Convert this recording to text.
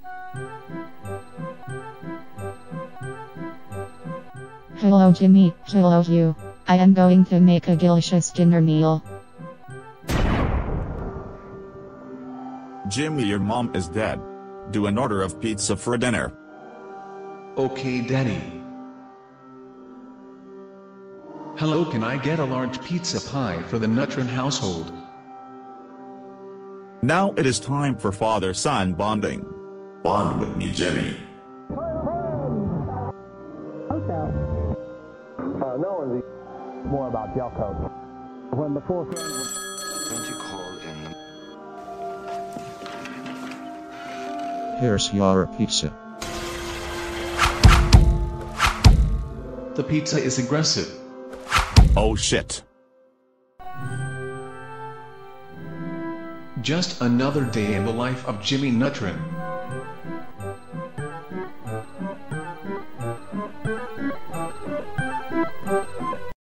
Hello Jimmy, hello you. I am going to make a delicious dinner meal. Jimmy, your mom is dead. Do an order of pizza for dinner. Okay, Daddy. Hello, can I get a large pizza pie for the Nutrin household? Now it is time for father-son bonding. Bond with me, Jimmy. No one's more about gel coat. When the fourth round was... Don't you call any? Here's your pizza. The pizza is aggressive. Oh shit. Just another day in the life of Jimmy Nutrin.